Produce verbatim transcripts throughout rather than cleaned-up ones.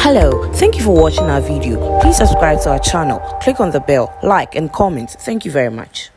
Hello, thank you for watching our video. Please subscribe to our channel, click on the bell, like and comment. Thank you very much.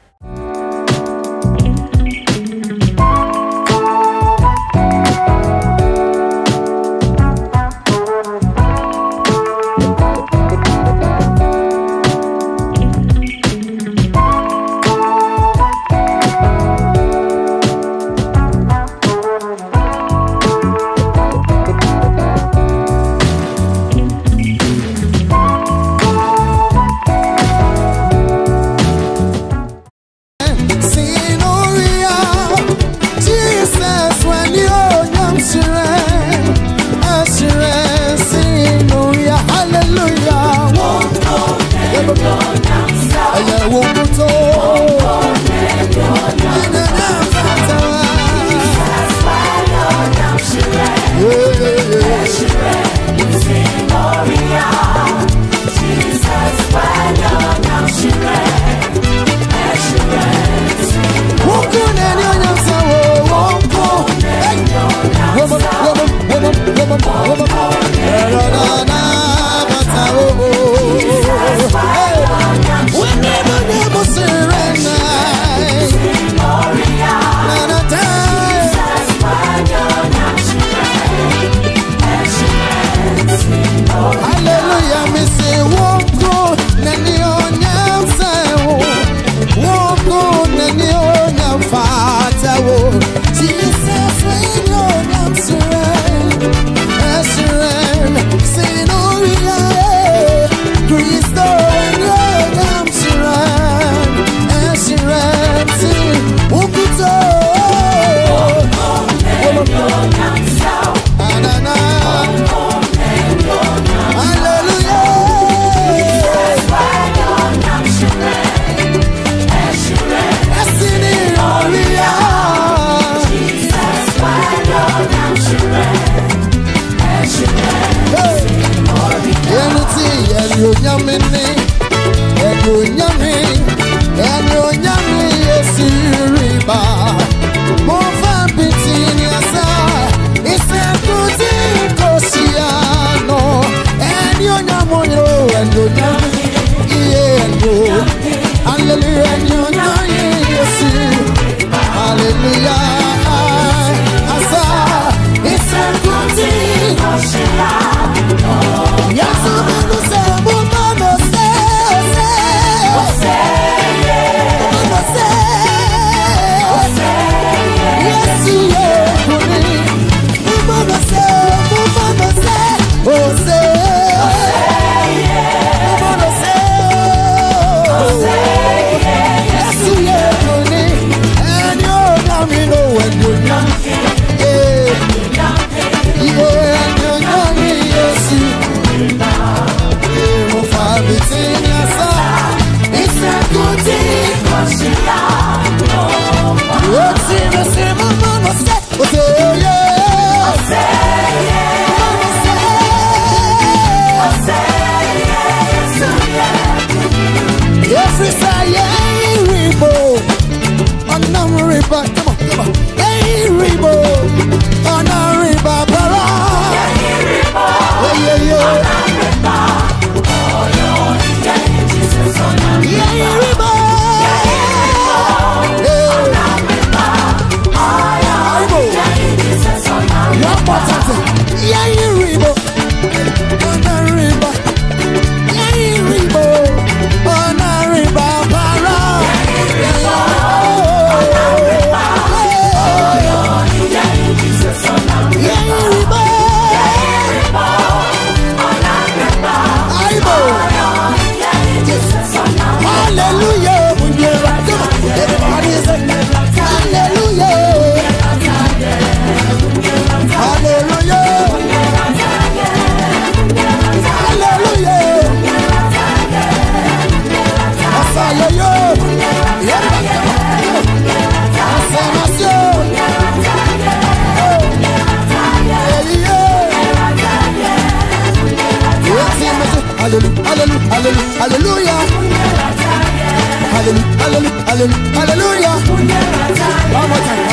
Hallelujah. One more time.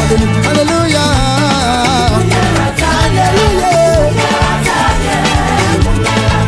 Hallelujah. Hallelujah.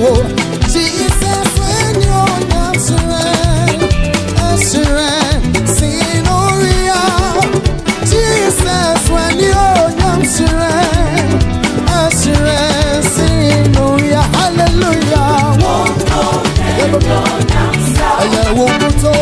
Jesus, when you're not surrender, surrender, Sinoria. Jesus, when you're not surrender, surrender, Sinoria. Hallelujah. I won't go to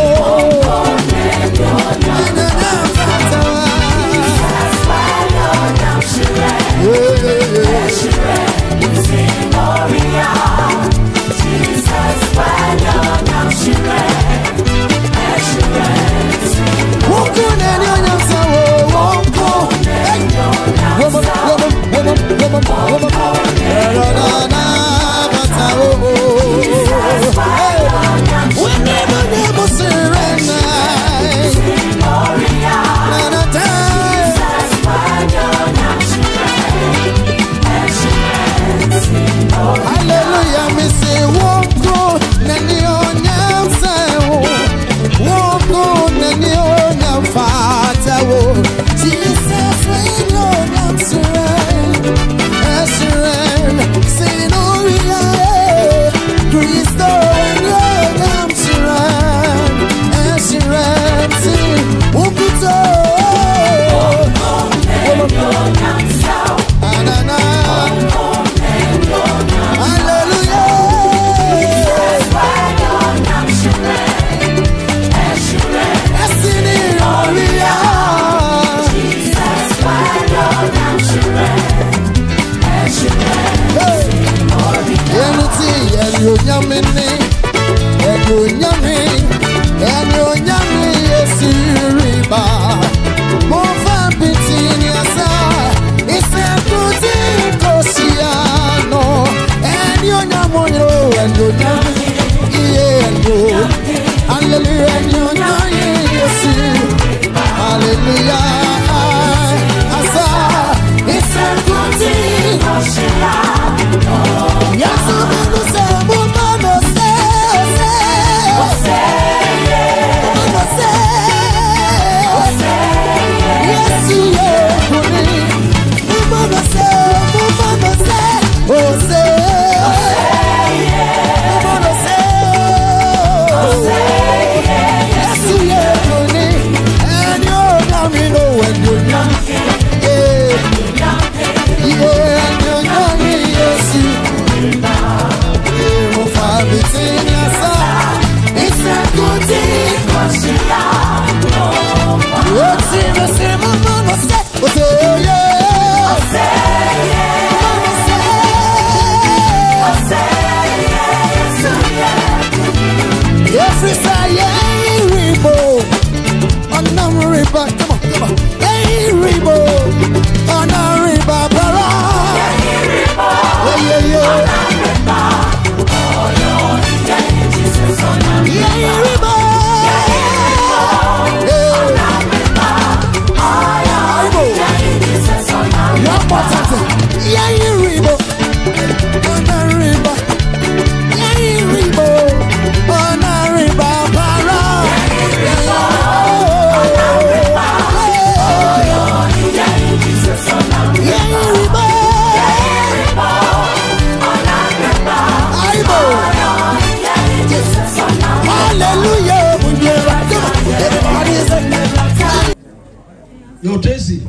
Yo Tracy,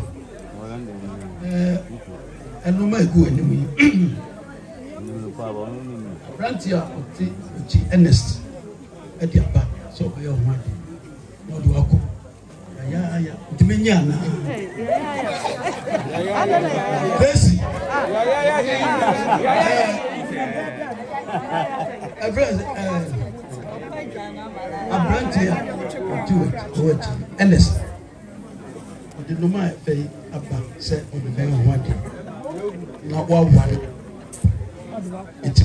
and no my go anyway. Rantia, Ernest, at the back, so I have one. What do I call? Yeah, yeah, Diminiana. Tracy, a friend, a Brantia, do it, do it, Ernest. The no my pay about set on the very one day. Not one one. It's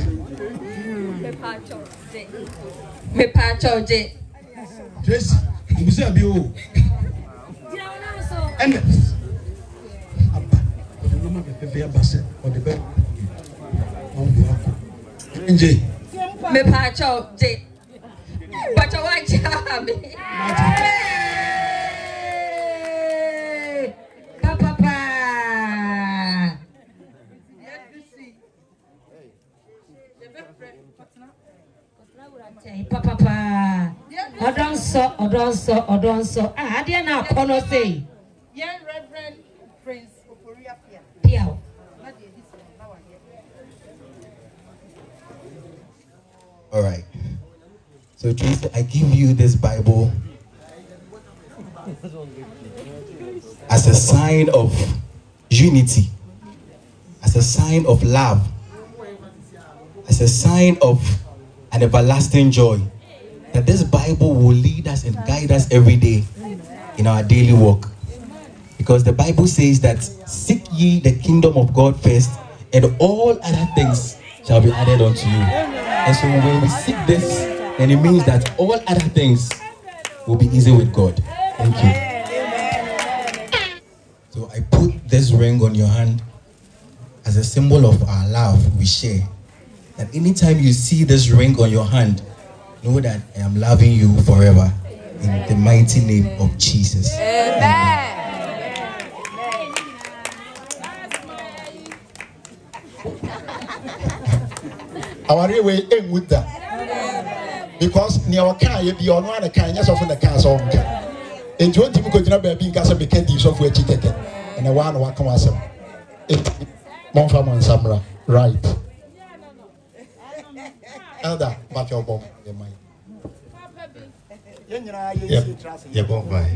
me patcho J. Tracy, you say be oh. And the no my pay about set on the bed. On J. Me patcho J. But I want to Papa, papa. Odonso, odonso, odonso. Ah, I didn't know. Kono say. Yeah, Reverend Prince Oporia Pia. Pia. All right. So, Tracy, I give you this Bible as a sign of unity, as a sign of love, as a sign of an everlasting joy. That this Bible will lead us and guide us every day in our daily walk. Because the Bible says that seek ye the kingdom of God first, and all other things shall be added unto you. And so when we seek this, then it means that all other things will be easy with God. Thank you. So I put this ring on your hand as a symbol of our love we share. That anytime you see this ring on your hand, know that I am loving you forever. In the mighty name of Jesus. Amen. Our way in with that. Because near can you be on one kind of the castle. In twenty because you baby gas and became the software ticket. And a one walk on some. Monfam and Samra. Right. Elder, back your bomb. Yeah, bomb by.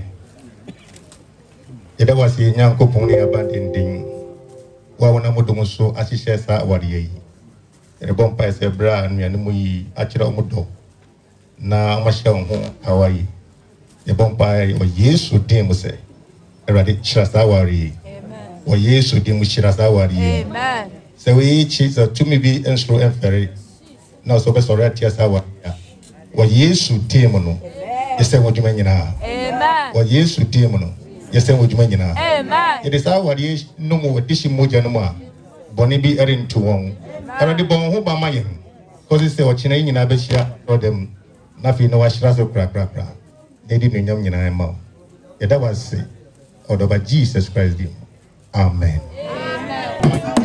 It was a young company abandoning. Wawanamudumuso, as he says, that what ye. The bomb by a brand, and we actually mudo. Now, Masham, Hawaii. The bomb by or yes, who dim say. Already, Shasawari. Or yes, who dim Shirasawari. Amen. So we each is a to me be and slow and ferry. Now, so best already, yes, our. Or yes, who dim no. Yes, say what you mean now. Amen. Or yes, who dim no. Yes, say what you mean now. Amen. It is our yes, no more dishing moja no more. Bonnie be erin to one. Already born who by my because it's what you in Abeshia or them. Nothing no wash razzle crack crack crack. They didn't know you know. That was it. Or by Jesus Christ. Amen. Amen.